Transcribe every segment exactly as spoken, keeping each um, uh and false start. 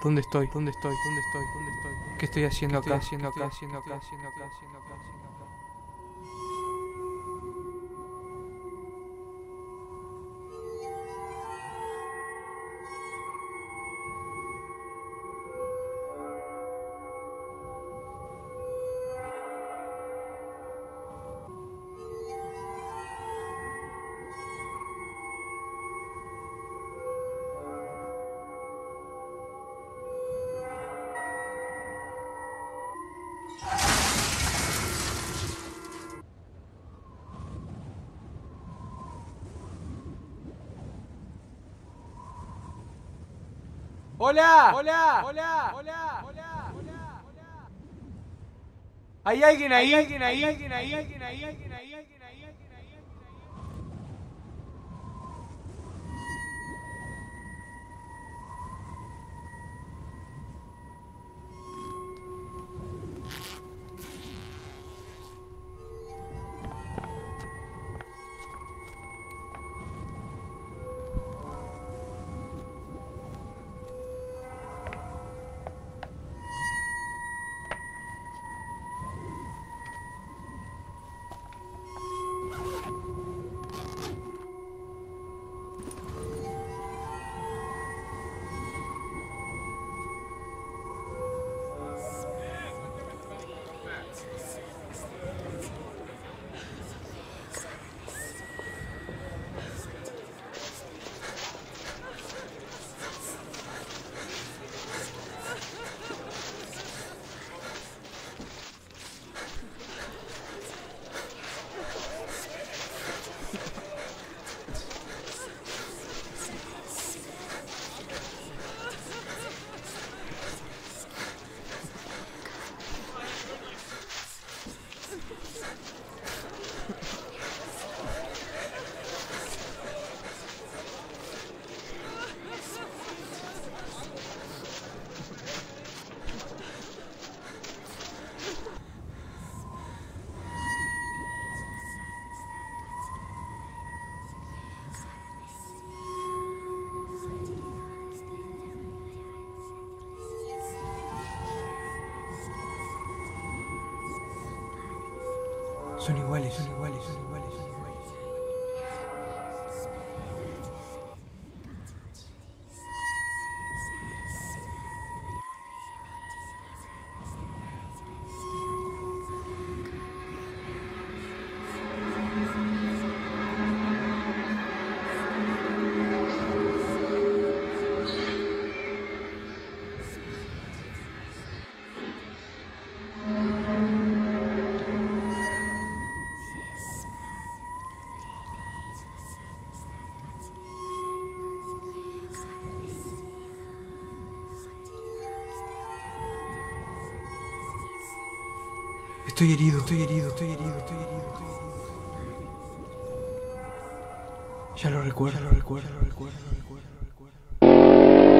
¿Dónde estoy? ¿Dónde estoy? ¿Dónde estoy? ¿Dónde estoy? ¿Qué estoy haciendo acá? Haciendo acá? Haciendo acá? Haciendo acá? Haciendo acá? Haciendo acá? Hola, hola, hola, hola, hola, hola. ¿Hay alguien ahí? ¿Hay alguien ahí? ¿Hay alguien ahí? ¿Hay alguien ahí? ¿Hay alguien ahí? ¿Hay alguien ahí? ¿Hay alguien ahí? Son iguales, son iguales, son iguales, son iguales. Estoy herido, estoy herido, estoy herido, estoy herido, estoy herido. Ya lo recuerdo, ya lo recuerdo, ya lo recuerdo, ya lo recuerdo, ya lo recuerdo.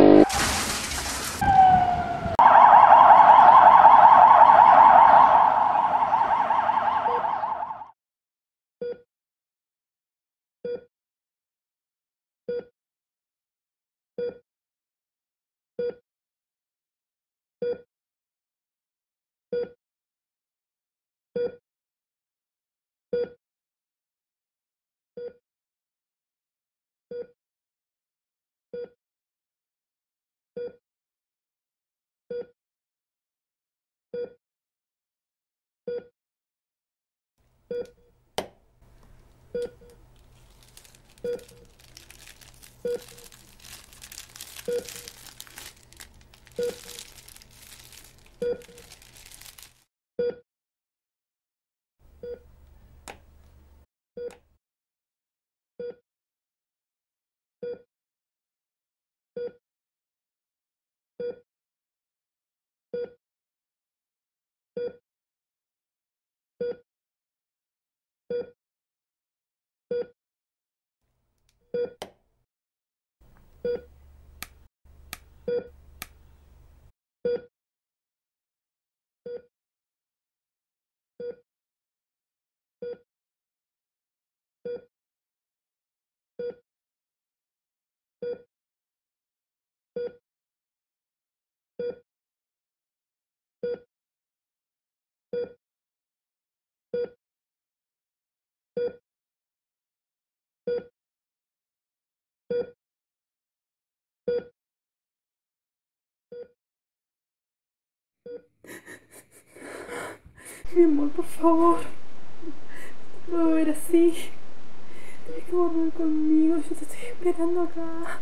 Mi amor, por favor. No te puedo ver así. Tienes que volver conmigo. Yo te estoy esperando acá.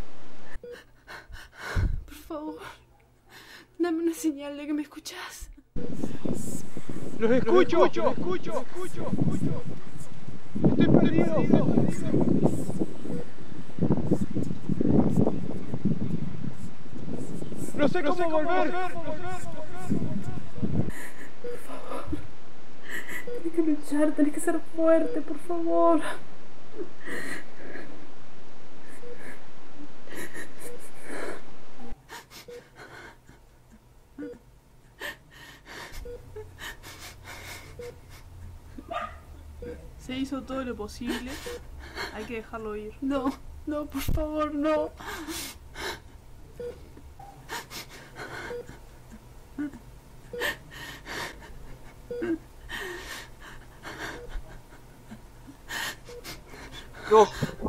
Por favor. Dame una señal de que me escuchas. Los escucho, los escucho, los escucho, los escucho, los escucho. Estoy perdido. No sé cómo, no sé cómo volver. volver. Por favor. Tienes que luchar, tienes que ser fuerte, por favor. Se hizo todo lo posible. Hay que dejarlo ir. No, no, por favor, no. No.